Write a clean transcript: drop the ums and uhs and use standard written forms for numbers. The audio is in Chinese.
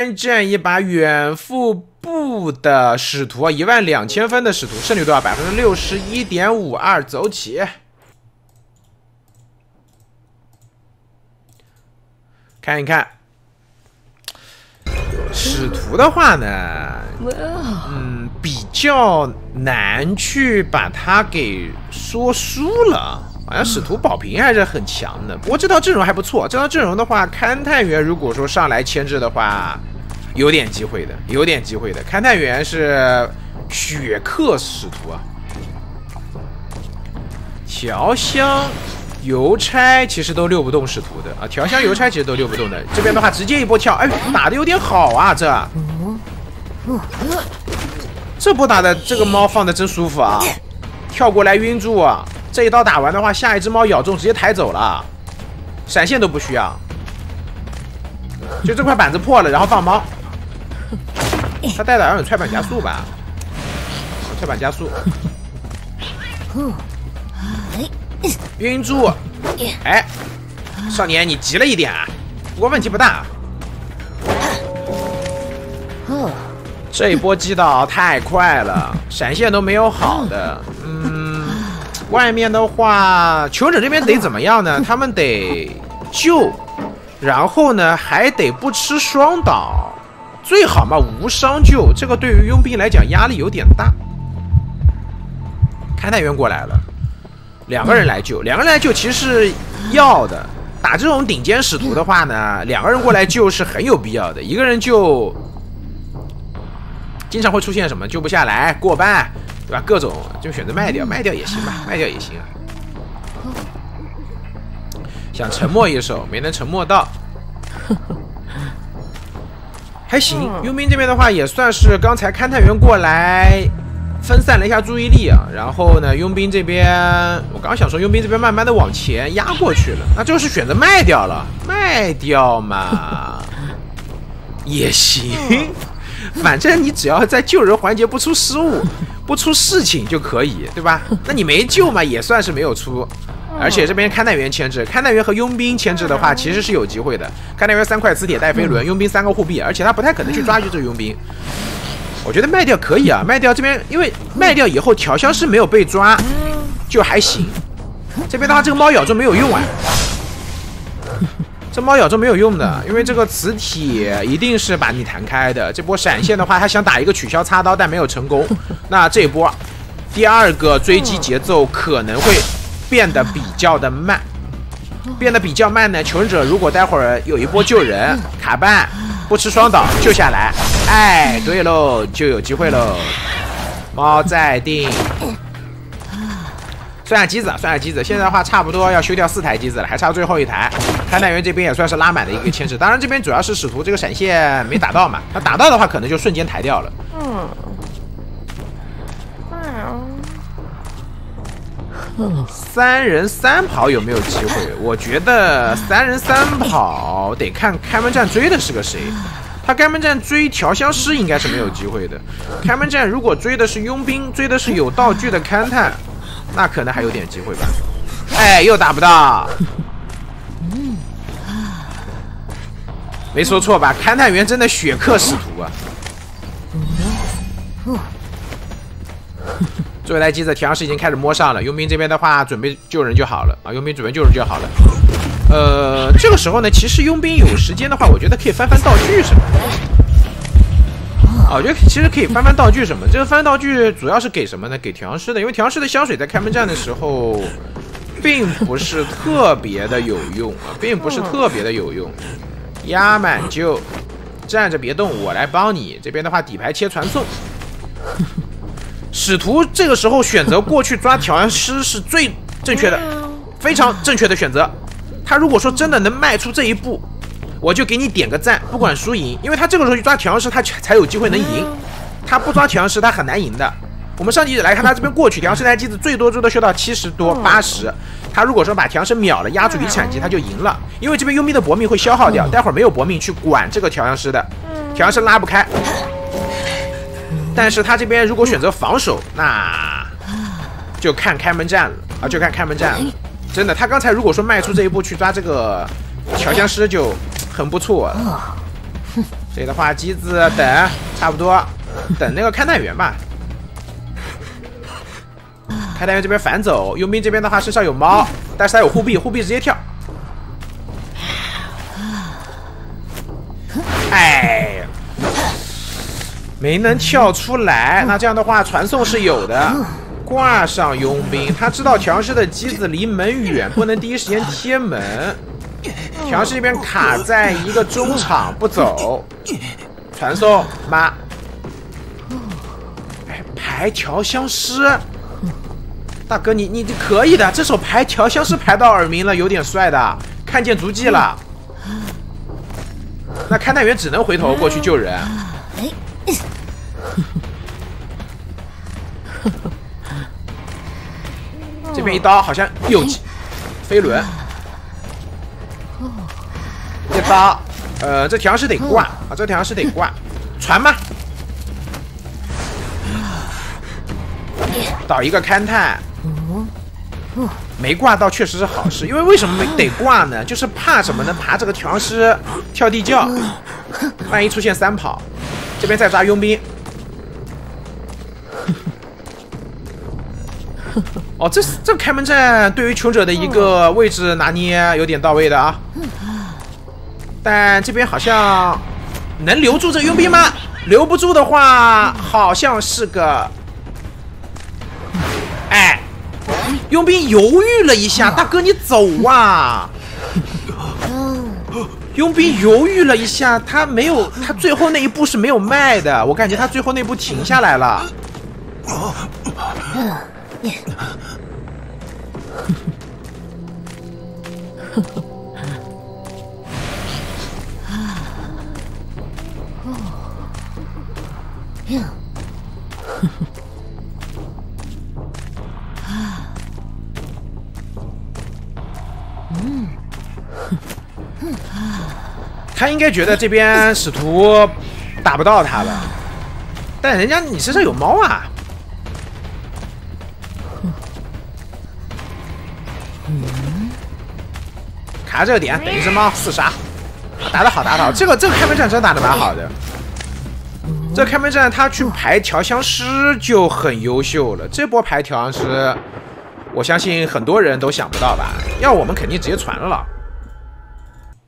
战一把远赴部的使徒，12000分的使徒，胜率多少？61.52%，走起。看一看，使徒的话呢，比较难去把它给说输了。好像使徒保平还是很强的，不过这套阵容还不错。这套阵容的话，勘探员如果说上来牵制的话，有点机会的，有点机会的。勘探员是血克使徒啊，调香、邮差其实都溜不动使徒的啊，调香、邮差其实都溜不动的。这边的话，直接一波跳，哎，打的有点好啊，这波打的这个猫放的真舒服啊，跳过来晕住啊。这一刀打完的话，下一只猫咬中直接抬走了，闪现都不需要，就这块板子破了，然后放猫。他带的好像有踹板加速吧？踹板加速，晕住！哎，少年你急了一点啊，不过问题不大。这一波击倒太快了，闪现都没有好的，外面的话，求者这边得怎么样呢？他们得救，然后呢还得不吃双倒，最好嘛无伤救。这个对于佣兵来讲压力有点大。勘探员过来了，2个人来救，2个人来救其实是要的。打这种顶尖使徒的话呢，2个人过来救是很有必要的。1个人救，经常会出现什么救不下来、过半。对吧？各种就选择卖掉，卖掉也行吧，卖掉也行啊。想沉默一手，没能沉默到，还行。佣兵这边的话，也算是刚才勘探员过来分散了一下注意力啊。然后呢，佣兵这边，我刚想说佣兵这边慢慢的往前压过去了，那就是选择卖掉了，卖掉嘛也行。反正你只要在救人环节不出失误、不出事情就可以，对吧？那你没救嘛，也算是没有出。而且这边勘探员牵制，勘探员和佣兵牵制的话，其实是有机会的。勘探员3块磁铁带飞轮，佣兵3个护臂，而且他不太可能去抓住这个佣兵。我觉得卖掉可以啊，卖掉这边，因为卖掉以后调香师没有被抓，就还行。这边的话，这个猫咬中没有用啊。这猫咬中没有用的，因为这个磁铁一定是把你弹开的。这波闪现的话，他想打一个取消擦刀，但没有成功。那这波第2个追击节奏可能会变得比较的慢，变得比较慢呢。求生者如果待会儿有一波救人，卡半不吃双倒救下来，哎，对喽，就有机会喽。猫在定。算下机子，算下机子，现在的话差不多要修掉4台机子了，还差最后1台。勘探员这边也算是拉满的一个牵制，当然这边主要是使徒这个闪现没打到嘛，他打到的话可能就瞬间抬掉了。3人3跑有没有机会？我觉得3人3跑得看开门战追的是个谁。他开门战追调香师应该是没有机会的。开门战如果追的是佣兵，追的是有道具的勘探，那可能还有点机会吧。哎，又打不到。没说错吧？勘探员真的血克使徒啊！最后一台机子调香师已经开始摸上了，佣兵这边的话准备救人就好了啊！佣兵准备救人就好了。这个时候呢，其实佣兵有时间的话，我觉得可以翻翻道具什么的。我觉得其实可以翻翻道具什么。这个翻道具主要是给什么呢？给调香师的，因为调香师的香水在开门战的时候，并不是特别的有用啊，并不是特别的有用。压满就站着别动，我来帮你。这边的话，底牌切传送。使徒这个时候选择过去抓调香师是最正确的，非常正确的选择。他如果说真的能迈出这一步，我就给你点个赞，不管输赢，因为他这个时候去抓调香师，他才有机会能赢。他不抓调香师，他很难赢的。我们上集来看他这边过去，调香师台机子最多修到70多80。他如果说把调香师秒了，压住遗产级，他就赢了。因为这边佣兵的搏命会消耗掉，待会儿没有搏命去管这个调香师的，调香师拉不开。但是他这边如果选择防守，那就看开门战了啊，就看开门战了。真的，他刚才如果说迈出这一步去抓这个调香师就很不错了。 这里的话，机子等差不多，等那个勘探员吧。勘探员这边反走，佣兵这边的话身上有猫，但是他有护臂，护臂直接跳。哎，没能跳出来。那这样的话，传送是有的。挂上佣兵，他知道调阳师的机子离门远，不能第一时间贴门。调阳师这边卡在一个中场不走，传送妈。哎，排调香师，大哥你可以的，这手排调香师排到耳鸣了，有点帅的，看见足迹了。那勘探员只能回头过去救人。这边一刀好像有飞轮，一刀，这调阳师得挂啊，这调阳师得挂，传吧。倒一个勘探，没挂到确实是好事，因为为什么得挂呢？就是怕什么呢？怕这个调阳师跳地窖，万一出现3跑，这边再抓佣兵。哦，这开门战对于穷者的一个位置拿捏有点到位的啊，但这边好像能留住这个佣兵吗？留不住的话，好像是个，哎，佣兵犹豫了一下，大哥你走啊！佣兵犹豫了一下，他没有，他最后那一步是没有卖的，我感觉他最后那步停下来了。他应该觉得这边使徒打不到他了，但人家你身上有猫啊。卡这个点，等一只猫4杀，打得好，打得好。这个开门战真打得蛮好的。这开门战他去排调香师就很优秀了。这波排调香师，我相信很多人都想不到吧？要我们肯定直接传了。